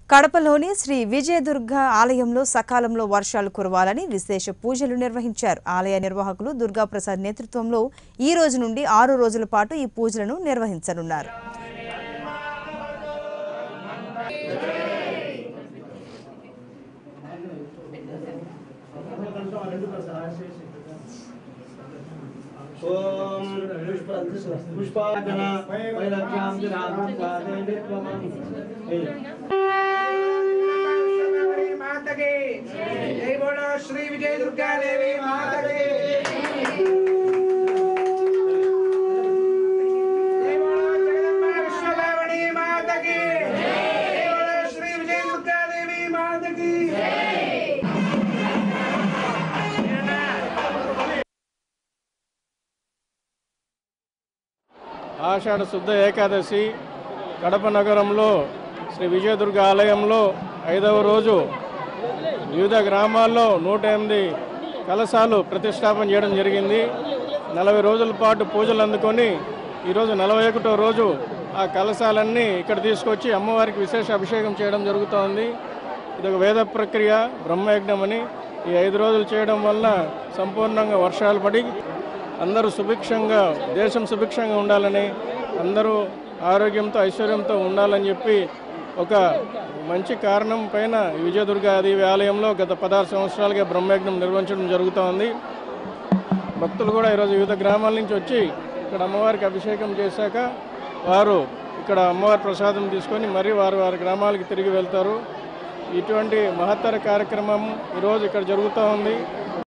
కడపలోని శ్రీ విజయదుర్గ ఆలయంలో సకాలంలో వర్షాలు కురవాలని విశేష పూజలు నిర్వహించారు. ఆలయ నిర్వాహకులు దుర్గాప్రసాద్ నేతృత్వంలో ఈ రోజు నుండి 6 రోజుల పాటు ఈ పూజలను నిర్వహించనున్నారు. ओम पुष्पार्चना वैलक्ष्यां दिनां माता की जय बोलो श्री विजय दुर्गा देवी माता की जय बोलो जगदम्बा विश्वभावनी माता की जय बोलो श्री विजय दुर्गा देवी माता की ఆషాఢ శుద్ధ ఏకాదశి కడప నగరంలో శ్రీ విజయదుర్గ ఆలయంలో 5వ రోజు వివిధ గ్రామాల్లో 108 కలశాలు ప్రతిష్టాపన చేయడం జరిగింది. 40 రోజుల పాటు పూజలు అందుకొని ఈరోజు 41వ రోజు ఆ కలశాలన్నీ ఇక్కడ తీసుకొచ్చి అమ్మవారికి విశేష అభిషేకం చేయడం జరుగుతోంది. ఇది ఒక వేద ప్రక్రియ, బ్రహ్మయజ్ఞం అని. ఈ 5 రోజులు చేయడం వల్ల సంపూర్ణంగా వర్షాలు పడి అందరూ సుభిక్షంగా, దేశం సుభిక్షంగా ఉండాలని, అందరూ ఆరోగ్యంతో ఐశ్వర్యంతో ఉండాలని చెప్పి ఒక మంచి కారణం పైన విజయదుర్గాదేవి ఆలయంలో గత 16 సంవత్సరాలుగా బ్రహ్మయజ్ఞం నిర్వహించడం జరుగుతోంది. భక్తులు కూడా ఈరోజు వివిధ గ్రామాల నుంచి వచ్చి ఇక్కడ అమ్మవారికి అభిషేకం చేశాక వారు ఇక్కడ అమ్మవారి ప్రసాదం తీసుకొని మరీ వారి గ్రామాలకి తిరిగి వెళ్తారు. ఇటువంటి మహత్తర కార్యక్రమం ఈరోజు ఇక్కడ జరుగుతూ ఉంది.